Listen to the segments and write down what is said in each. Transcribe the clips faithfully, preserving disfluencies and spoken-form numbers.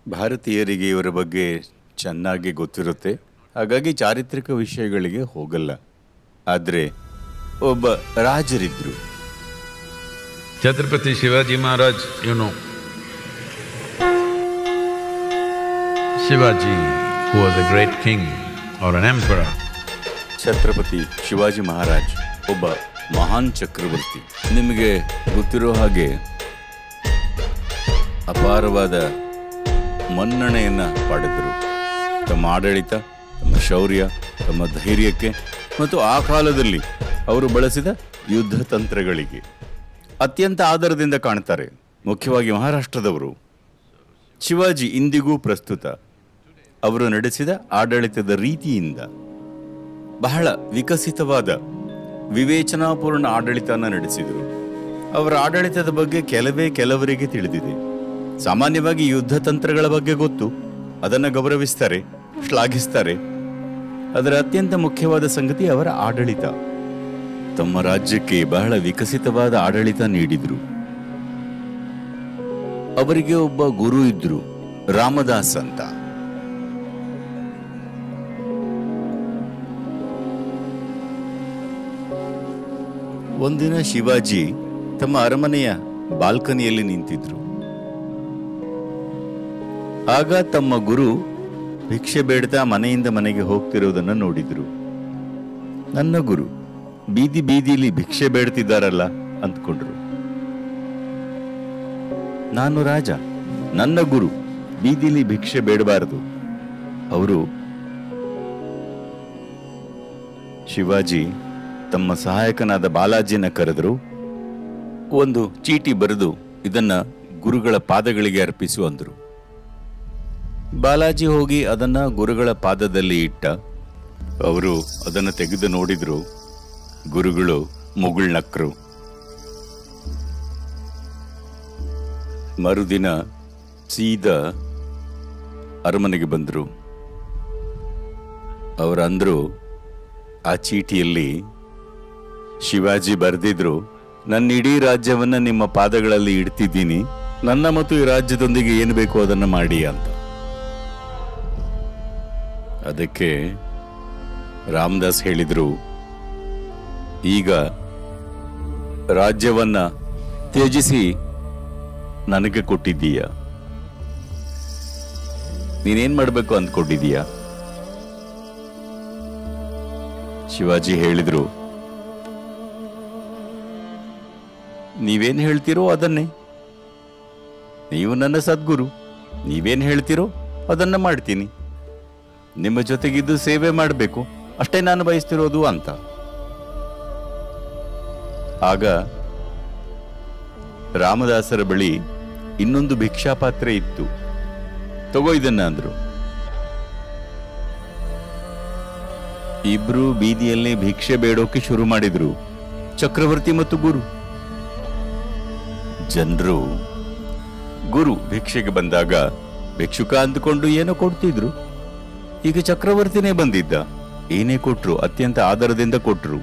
ಭಾರತೀಯರಿಗೆ ಇವರ ಬಗ್ಗೆ ಚೆನ್ನಾಗಿ ಗೊತ್ತಿರುತ್ತೆ, ಹಾಗಾಗಿ ಚಾರಿತ್ರಿಕ ವಿಷಯಗಳಿಗೆ ಹೋಗಲ್ಲ. ಆದರೆ ಒಬ್ಬ ರಾಜರಿದ್ರು. Chhatrapati Shivaji Maharaj, you know. Shivaji, who was a great king or an emperor. Chhatrapati Shivaji Maharaj ಒಬ್ಬ ಮಹಾನ್ ಚಕ್ರವರ್ತಿ. ನಿಮಗೆ ಗೊತ್ತಿರೋ ಹಾಗೆ ಅಪಾರವಾದ ಮನ್ನಣೆಯನ್ನು ಪಡೆದರು. ತಮ್ಮ ಆಡಳಿತ, ತಮ್ಮ ಶೌರ್ಯ, ತಮ್ಮ ಧೈರ್ಯಕ್ಕೆ ಮತ್ತು ಆ ಕಾಲದಲ್ಲಿ ಅವರು ಬಳಸಿದ ಯುದ್ಧ ತಂತ್ರಗಳಿಗೆ ಅತ್ಯಂತ ಆದರದಿಂದ ಕಾಣ್ತಾರೆ, ಮುಖ್ಯವಾಗಿ ಮಹಾರಾಷ್ಟ್ರದವರು. ಶಿವಾಜಿ ಇಂದಿಗೂ ಪ್ರಸ್ತುತ. ಅವರು ನಡೆಸಿದ ಆಡಳಿತದ ರೀತಿಯಿಂದ ಬಹಳ ವಿಕಸಿತವಾದ ವಿವೇಚನಾಪೂರ್ಣ ಆಡಳಿತನ ನಡೆಸಿದರು. ಅವರ ಆಡಳಿತದ ಬಗ್ಗೆ ಕೆಲವೇ ಕೆಲವರಿಗೆ ತಿಳಿದಿದೆ. ಸಾಮಾನ್ಯವಾಗಿ ಯುದ್ಧ ತಂತ್ರಗಳ ಬಗ್ಗೆ ಗೊತ್ತು, ಅದನ್ನು ಗೌರವಿಸ್ತಾರೆ, ಶ್ಲಾಘಿಸ್ತಾರೆ. ಅದರ ಅತ್ಯಂತ ಮುಖ್ಯವಾದ ಸಂಗತಿ ಅವರ ಆಡಳಿತ. ತಮ್ಮ ರಾಜ್ಯಕ್ಕೆ ಬಹಳ ವಿಕಸಿತವಾದ ಆಡಳಿತ ನೀಡಿದ್ರು. ಅವರಿಗೆ ಒಬ್ಬ ಗುರು ಇದ್ರು, ರಾಮದಾಸ್ ಅಂತ. ಒಂದಿನ ಶಿವಾಜಿ ತಮ್ಮ ಅರಮನೆಯ ಬಾಲ್ಕನಿಯಲ್ಲಿ ನಿಂತಿದ್ರು. ಆಗ ತಮ್ಮ ಗುರು ಭಿಕ್ಷೆ ಬೇಡ್ತಾ ಮನೆಯಿಂದ ಮನೆಗೆ ಹೋಗ್ತಿರೋದನ್ನ ನೋಡಿದ್ರು. ನನ್ನ ಗುರು ಬೀದಿ ಬೀದಿಲಿ ಭಿಕ್ಷೆ ಬೇಡ್ತಿದ್ದಾರಲ್ಲ ಅಂದ್ಕೊಂಡ್ರು. ನಾನು ರಾಜ, ನನ್ನ ಗುರು ಬೀದಿಲಿ ಭಿಕ್ಷೆ ಬೇಡಬಾರದು. ಅವರು ಶಿವಾಜಿ ತಮ್ಮ ಸಹಾಯಕನಾದ ಬಾಲಾಜಿನ ಕರೆದರು. ಒಂದು ಚೀಟಿ ಬರೆದು ಇದನ್ನ ಗುರುಗಳ ಪಾದಗಳಿಗೆ ಅರ್ಪಿಸು ಅಂದರು. ಬಾಲಾಜಿ ಹೋಗಿ ಅದನ್ನ ಗುರುಗಳ ಪಾದದಲ್ಲಿ ಇಟ್ಟ. ಅವರು ಅದನ್ನು ತೆಗೆದು ನೋಡಿದ್ರು. ಗುರುಗಳು ಮುಗುಳ್ನಕ್ರು. ಮರುದಿನ ಸೀದಾ ಅರಮನೆಗೆ ಬಂದರು. ಅವರಂದ್ರು, ಆ ಚೀಟಿಯಲ್ಲಿ ಶಿವಾಜಿ ಬರೆದಿದ್ರು, ನನ್ನ ಇಡೀ ರಾಜ್ಯವನ್ನ ನಿಮ್ಮ ಪಾದಗಳಲ್ಲಿ ಇಡ್ತಿದ್ದೀನಿ, ನನ್ನ ಮತ್ತು ಈ ರಾಜ್ಯದೊಂದಿಗೆ ಏನು ಬೇಕು ಅದನ್ನು ಮಾಡಿ ಅಂತ. ಅದಕ್ಕೆ ರಾಮದಾಸ್ ಹೇಳಿದ್ರು, ಈಗ ರಾಜ್ಯವನ್ನ ತ್ಯಜಿಸಿ ನನಗೆ ಕೊಟ್ಟಿದ್ದೀಯ, ನೀನೇನ್ ಮಾಡಬೇಕು ಅಂದ್ಕೊಂಡಿದ್ದೀಯ? ಶಿವಾಜಿ ಹೇಳಿದ್ರು, ನೀವೇನ್ ಹೇಳ್ತೀರೋ ಅದನ್ನೇ. ನೀವು ನನ್ನ ಸದ್ಗುರು, ನೀವೇನ್ ಹೇಳ್ತೀರೋ ಅದನ್ನ ಮಾಡ್ತೀನಿ. ನಿಮ್ಮ ಜೊತೆಗಿದ್ದು ಸೇವೆ ಮಾಡಬೇಕು, ಅಷ್ಟೇ ನಾನು ಬಯಸ್ತಿರೋದು ಅಂತ. ಆಗ ರಾಮದಾಸರ ಬಳಿ ಇನ್ನೊಂದು ಭಿಕ್ಷಾಪಾತ್ರೆ ಇತ್ತು. ತಗೋ ಇದನ್ನ ಅಂದ್ರು. ಇಬ್ರು ಬೀದಿಯಲ್ಲಿ ಭಿಕ್ಷೆ ಬೇಡೋಕೆ ಶುರು ಮಾಡಿದ್ರು, ಚಕ್ರವರ್ತಿ ಮತ್ತು ಗುರು. ಜನರು ಗುರು ಭಿಕ್ಷೆಗೆ ಬಂದಾಗ ಭಿಕ್ಷುಕ ಅಂದುಕೊಂಡು ಏನೋ ಕೊಡ್ತಿದ್ರು. ಈಗ ಚಕ್ರವರ್ತಿನೇ ಬಂದಿದ್ದ, ಏನೇ ಕೊಟ್ರು ಅತ್ಯಂತ ಆದರದಿಂದ ಕೊಟ್ರು.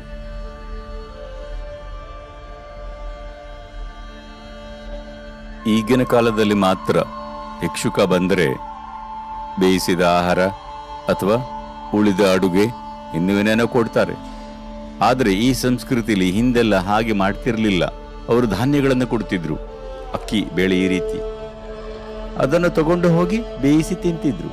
ಈಗಿನ ಕಾಲದಲ್ಲಿ ಮಾತ್ರ ಭಿಕ್ಷುಕ ಬಂದರೆ ಬೇಯಿಸಿದ ಆಹಾರ ಅಥವಾ ಉಳಿದ ಅಡುಗೆ ಇನ್ನೇನೇನೋ ಕೊಡ್ತಾರೆ. ಆದರೆ ಈ ಸಂಸ್ಕೃತಿಲಿ ಹಿಂದೆಲ್ಲ ಹಾಗೆ ಮಾಡ್ತಿರ್ಲಿಲ್ಲ. ಅವರು ಧಾನ್ಯಗಳನ್ನು ಕೊಡ್ತಿದ್ರು, ಅಕ್ಕಿ, ಬೇಳೆ, ಈ ರೀತಿ. ಅದನ್ನು ತಗೊಂಡು ಹೋಗಿ ಬೇಯಿಸಿ ತಿಂತಿದ್ರು.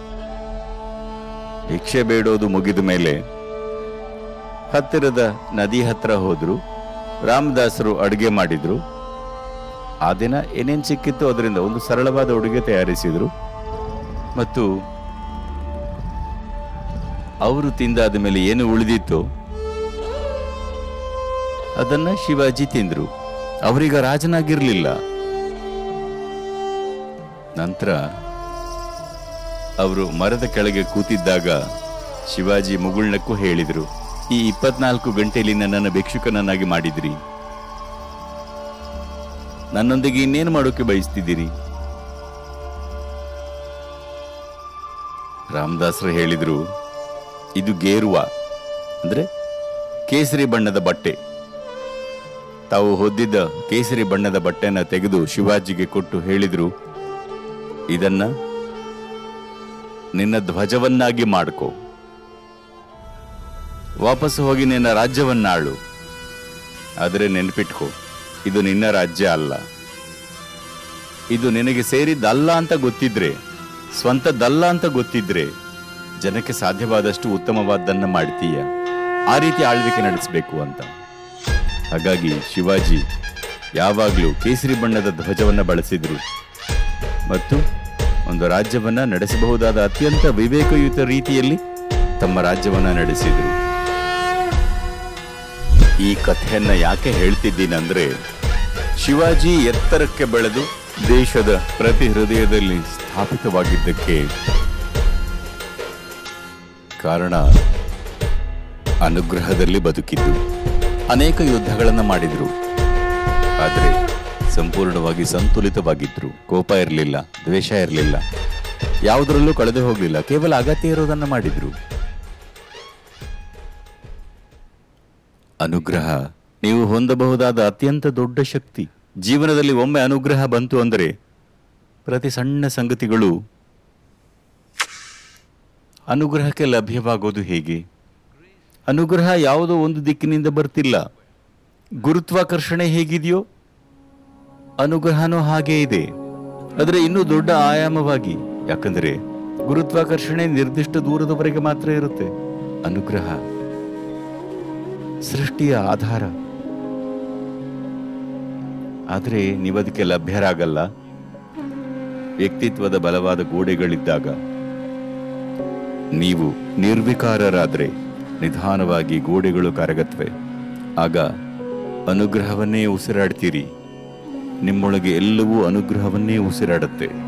ಭಿಕ್ಷೆ ಬೇಡೋದು ಮುಗಿದ ಮೇಲೆ ಹತ್ತಿರದ ನದಿ ಹತ್ರ ಹೋದ್ರು. ರಾಮದಾಸರು ಅಡುಗೆ ಮಾಡಿದ್ರು. ಆ ದಿನ ಏನೇನ್ ಸಿಕ್ಕಿತ್ತು ಅದರಿಂದ ಒಂದು ಸರಳವಾದ ಅಡುಗೆ ತಯಾರಿಸಿದ್ರು. ಮತ್ತು ಅವರು ತಿಂದಾದ ಮೇಲೆ ಏನು ಉಳಿದಿತ್ತು ಅದನ್ನ ಶಿವಾಜಿ ತಿಂದ್ರು. ಅವರೀಗ ರಾಜನಾಗಿರ್ಲಿಲ್ಲ. ನಂತರ ಅವರು ಮರದ ಕೆಳಗೆ ಕೂತಿದ್ದಾಗ ಶಿವಾಜಿ ಮುಗುಳ್ನಕ್ಕೂ ಹೇಳಿದ್ರು, ಈ ಇಪ್ಪತ್ನಾಲ್ಕು ಗಂಟೆಯಲ್ಲಿ ನನ್ನನ್ನು ಭಿಕ್ಷುಕನನ್ನಾಗಿ ಮಾಡಿದ್ರಿ, ನನ್ನೊಂದಿಗೆ ಇನ್ನೇನು ಮಾಡೋಕೆ ಬಯಸ್ತಿದ್ದೀರಿ? ರಾಮದಾಸರು ಹೇಳಿದ್ರು, ಇದು ಗೇರುವ ಅಂದ್ರೆ ಕೇಸರಿ ಬಣ್ಣದ ಬಟ್ಟೆ. ತಾವು ಹೊದ್ದಿದ್ದ ಕೇಸರಿ ಬಣ್ಣದ ಬಟ್ಟೆನ ತೆಗೆದು ಶಿವಾಜಿಗೆ ಕೊಟ್ಟು ಹೇಳಿದ್ರು, ಇದನ್ನ ನಿನ್ನ ಧ್ವಜವನ್ನಾಗಿ ಮಾಡ್ಕೋ. ವಾಪಸ್ ಹೋಗಿ ನಿನ್ನ ರಾಜ್ಯವನ್ನಾಳು. ಆದರೆ ನೆನ್ಪಿಟ್ಕೋ, ಇದು ನಿನ್ನ ರಾಜ್ಯ ಅಲ್ಲ. ಇದು ನಿನಗೆ ಸೇರಿದ್ದಲ್ಲ ಅಂತ ಗೊತ್ತಿದ್ರೆ, ಸ್ವಂತದ್ದಲ್ಲ ಅಂತ ಗೊತ್ತಿದ್ರೆ, ಜನಕ್ಕೆ ಸಾಧ್ಯವಾದಷ್ಟು ಉತ್ತಮವಾದ್ದನ್ನ ಮಾಡ್ತೀಯ. ಆ ರೀತಿ ಆಳ್ವಿಕೆ ನಡೆಸಬೇಕು ಅಂತ. ಹಾಗಾಗಿ ಶಿವಾಜಿ ಯಾವಾಗಲೂ ಕೇಸರಿ ಬಣ್ಣದ ಧ್ವಜವನ್ನ ಬಳಸಿದ್ರು ಮತ್ತು ಒಂದು ರಾಜ್ಯವನ್ನ ನಡೆಸಬಹುದಾದ ಅತ್ಯಂತ ವಿವೇಕಯುತ ರೀತಿಯಲ್ಲಿ ತಮ್ಮ ರಾಜ್ಯವನ್ನ ನಡೆಸಿದ್ರು. ಈ ಕಥೆಯನ್ನ ಯಾಕೆ ಹೇಳ್ತಿದ್ದೀನಂದ್ರೆ, ಶಿವಾಜಿ ಎತ್ತರಕ್ಕೆ ಬೆಳೆದು ದೇಶದ ಪ್ರತಿ ಹೃದಯದಲ್ಲಿ ಸ್ಥಾಪಿತವಾಗಿದ್ದಕ್ಕೆ ಕಾರಣ ಅನುಗ್ರಹದಲ್ಲಿ ಬದುಕಿದ್ದು. ಅನೇಕ ಯುದ್ಧಗಳನ್ನು ಮಾಡಿದ್ರು, ಆದರೆ ಸಂಪೂರ್ಣವಾಗಿ ಸಂತುಲಿತವಾಗಿದ್ರು. ಕೋಪ ಇರಲಿಲ್ಲ, ದ್ವೇಷ ಇರಲಿಲ್ಲ, ಯಾವುದರಲ್ಲೂ ಕಳೆದು ಹೋಗಲಿಲ್ಲ. ಕೇವಲ ಅಗತ್ಯ ಇರೋದನ್ನ ಮಾಡಿದ್ರು. ಅನುಗ್ರಹ ನೀವು ಹೊಂದಬಹುದಾದ ಅತ್ಯಂತ ದೊಡ್ಡ ಶಕ್ತಿ. ಜೀವನದಲ್ಲಿ ಒಮ್ಮೆ ಅನುಗ್ರಹ ಬಂತು ಅಂದರೆ ಪ್ರತಿ ಸಣ್ಣ ಸಂಗತಿಗಳು ಅನುಗ್ರಹಕ್ಕೆ ಲಭ್ಯವಾಗೋದು ಹೇಗೆ? ಅನುಗ್ರಹ ಯಾವುದೋ ಒಂದು ದಿಕ್ಕಿನಿಂದ ಬರ್ತಿಲ್ಲ. ಗುರುತ್ವಾಕರ್ಷಣೆ ಹೇಗಿದೆಯೋ ಅನುಗ್ರಹನೂ ಹಾಗೇ ಇದೆ, ಆದರೆ ಇನ್ನೂ ದೊಡ್ಡ ಆಯಾಮವಾಗಿ. ಯಾಕಂದ್ರೆ ಗುರುತ್ವಾಕರ್ಷಣೆ ನಿರ್ದಿಷ್ಟ ದೂರದವರೆಗೆ ಮಾತ್ರ ಇರುತ್ತೆ. ಅನುಗ್ರಹ ಸೃಷ್ಟಿಯ ಆಧಾರ. ಆದರೆ ನೀವದಕ್ಕೆ ಲಭ್ಯರಾಗಲ್ಲ. ವ್ಯಕ್ತಿತ್ವದ ಬಲವಾದ ಗೋಡೆಗಳಿದ್ದಾಗ, ನೀವು ನಿರ್ವಿಕಾರರಾದ್ರೆ ನಿಧಾನವಾಗಿ ಗೋಡೆಗಳು ಕರಗತ್ವೆ. ಆಗ ಅನುಗ್ರಹವನ್ನೇ ಉಸಿರಾಡ್ತೀರಿ. ನಿಮ್ಮೊಳಗೆ ಎಲ್ಲವೂ ಅನುಗ್ರಹವನ್ನೇ ಉಸಿರಾಡುತ್ತೆ.